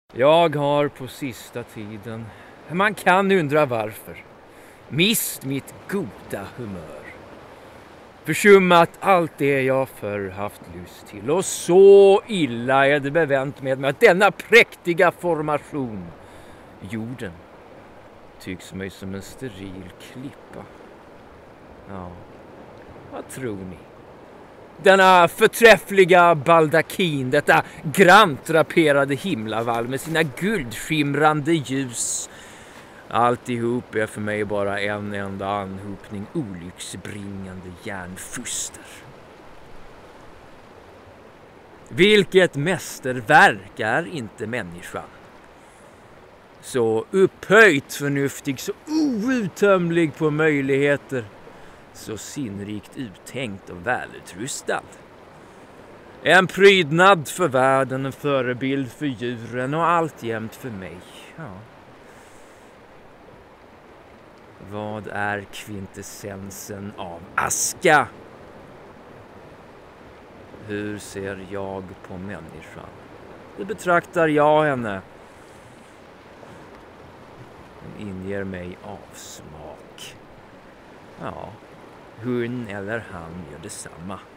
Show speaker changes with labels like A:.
A: Jag har på sista tiden, man kan undra varför, mist mitt goda humör. Försummat allt det jag förr haft lust till, och så illa är det bevänt med mig att denna präktiga formation, jorden, tycks mig som en steril klippa. Ja, vad tror ni? Denna förträffliga baldakin, detta grant draperade himlavalv med sina guldskimrande ljus. Alltihop är för mig bara en enda anhopning olycksbringande järnfuster. Vilket mästerverk är inte människan? Så upphöjt förnuftig, så outtömlig på möjligheter, så sinnrikt uttänkt och välutrustad. En prydnad för världen, en förebild för djuren och alltjämt för mig. Ja. Vad är kvintessensen av aska? Hur ser jag på människan? Hur betraktar jag henne? Den inger mig avsmak. Ja, hon eller han gör detsamma.